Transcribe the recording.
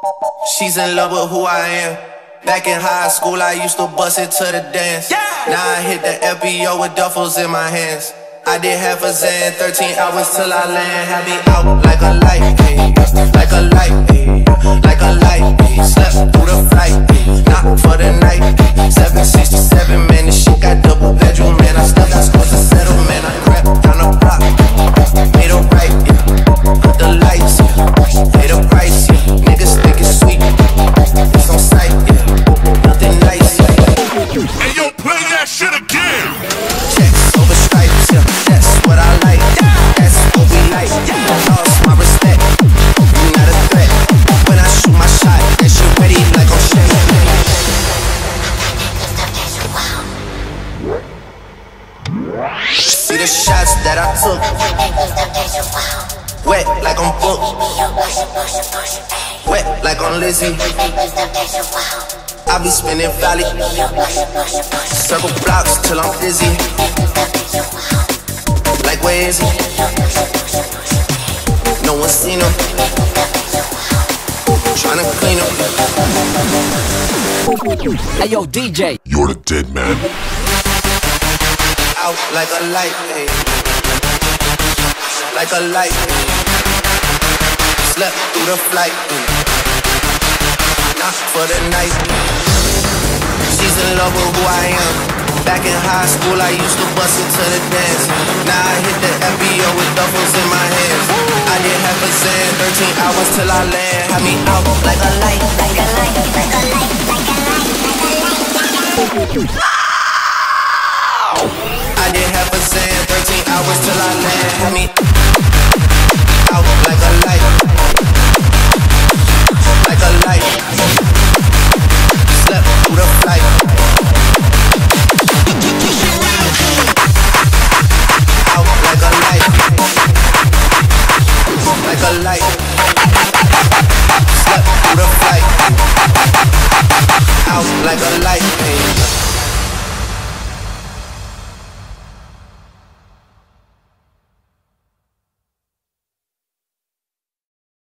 She's in love with who I am. Back in high school, I used to bust it to the dance. Now I hit the FBO with duffels in my hands. I did half a Zan, 13 hours till I land. Had me out like a light, ayy, like a light, ayy, like a light, ayy. Slept through the flight, ayy, not for the night. 767, man, this shit got double bedroom, man. I stuck, I supposed to settle, man. I crept down the block, made a right, yeah. Put the lights, yeah, pay the price, yeah. Niggas think it's sweet, it's on sight, yeah. Nothing nice, yeah. Hey, yo, play that shit again. Checks over stripes, yeah. That's what I like, that's what we like. Lost my respect, you not a threat. When I shoot my shot, that shit ready like I'm Chef. See the shots that I took, wet like I'm booked, wet like I'm Lizzie. I be spinning valley, circle blocks till I'm dizzy. Like where is he? No one seen him. Tryna clean him. Hey yo, DJ. You're the dead man. Out like a light, ayy. Like a light, ayy. Slept through the flight, ayy. Not for the night. She's in love with who I am. Back in high school, I used to bust it to the dance. Now I hit the FBO with duffels in my hands. I did half a Zan, 13 hours till I land. Had me out like a light, like a light, like a light, like a light, like a light. I did half a Zan, 13 hours till I land. Had me out like a light, like a light. Slept through the flight. Out like a light, like a light. Slept through the flight. Out like a light, baby.